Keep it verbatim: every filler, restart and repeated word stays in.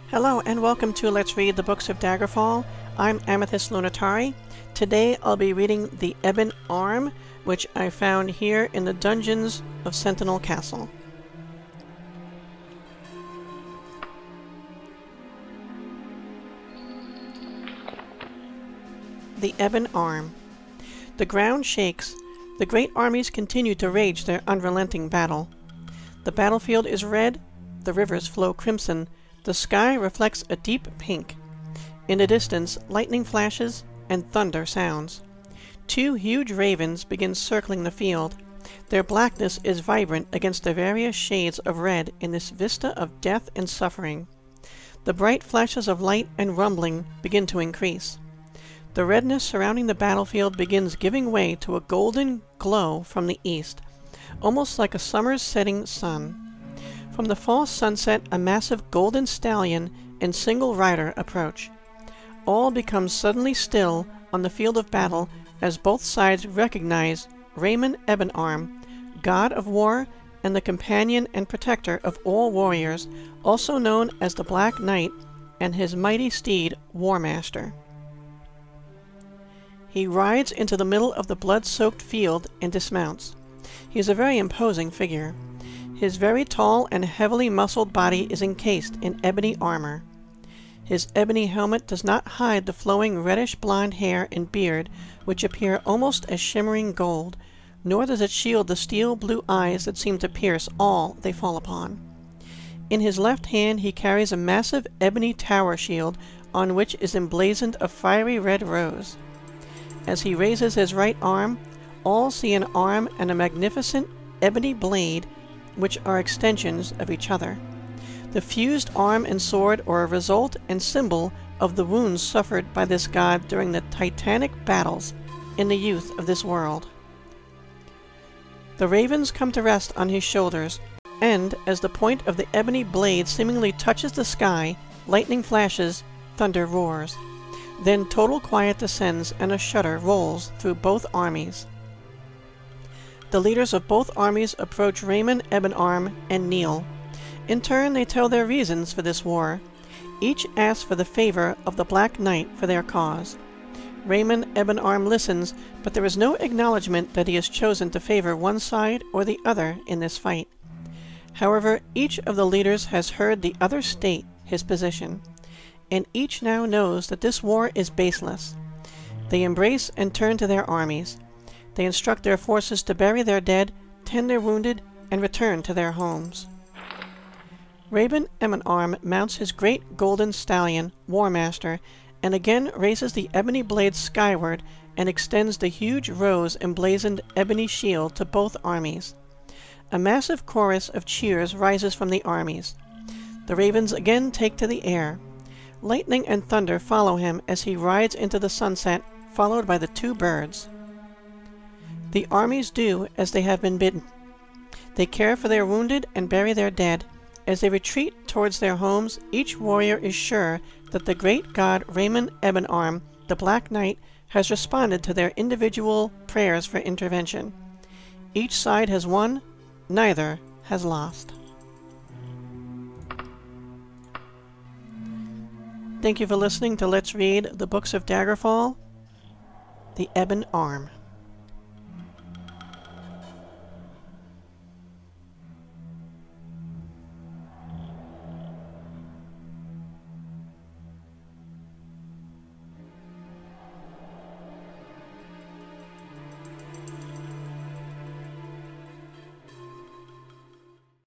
Hello and welcome to Let's Read the Books of Daggerfall. I'm Amethyst Lunatari. Today I'll be reading the Ebon Arm, which I found here in the dungeons of Sentinel Castle. The Ebon Arm. The ground shakes. The great armies continue to rage their unrelenting battle. The battlefield is red, the rivers flow crimson, the sky reflects a deep pink. In the distance, lightning flashes and thunder sounds. Two huge ravens begin circling the field. Their blackness is vibrant against the various shades of red in this vista of death and suffering. The bright flashes of light and rumbling begin to increase. The redness surrounding the battlefield begins giving way to a golden glow from the east, almost like a summer's setting sun. From the false sunset, a massive golden stallion and single rider approach. All becomes suddenly still on the field of battle as both sides recognize Raymond Ebonarm, god of war and the companion and protector of all warriors, also known as the Black Knight, and his mighty steed, Warmaster. He rides into the middle of the blood-soaked field and dismounts. He is a very imposing figure. His very tall and heavily muscled body is encased in ebony armor. His ebony helmet does not hide the flowing reddish blonde hair and beard, which appear almost as shimmering gold, nor does it shield the steel-blue eyes that seem to pierce all they fall upon. In his left hand he carries a massive ebony tower shield on which is emblazoned a fiery red rose. As he raises his right arm, all see an arm and a magnificent ebony blade, which are extensions of each other. The fused arm and sword are a result and symbol of the wounds suffered by this god during the titanic battles in the youth of this world. The ravens come to rest on his shoulders, and as the point of the ebony blade seemingly touches the sky, lightning flashes, thunder roars. Then total quiet descends and a shudder rolls through both armies. The leaders of both armies approach Raymond Ebonarm and kneel. In turn, they tell their reasons for this war. Each asks for the favor of the Black Knight for their cause. Raymond Ebonarm listens, but there is no acknowledgement that he has chosen to favor one side or the other in this fight. However, each of the leaders has heard the other state his position, and each now knows that this war is baseless. They embrace and turn to their armies. They instruct their forces to bury their dead, tend their wounded, and return to their homes. Raymond Ebonarm mounts his great golden stallion, Warmaster, and again raises the ebony blade skyward and extends the huge rose emblazoned ebony shield to both armies. A massive chorus of cheers rises from the armies. The ravens again take to the air. Lightning and thunder follow him as he rides into the sunset, followed by the two birds. The armies do as they have been bidden. They care for their wounded and bury their dead. As they retreat towards their homes, each warrior is sure that the great god Raymond Ebonarm, the Black Knight, has responded to their individual prayers for intervention. Each side has won, neither has lost. Thank you for listening to Let's Read the Books of Daggerfall, the Ebon Arm.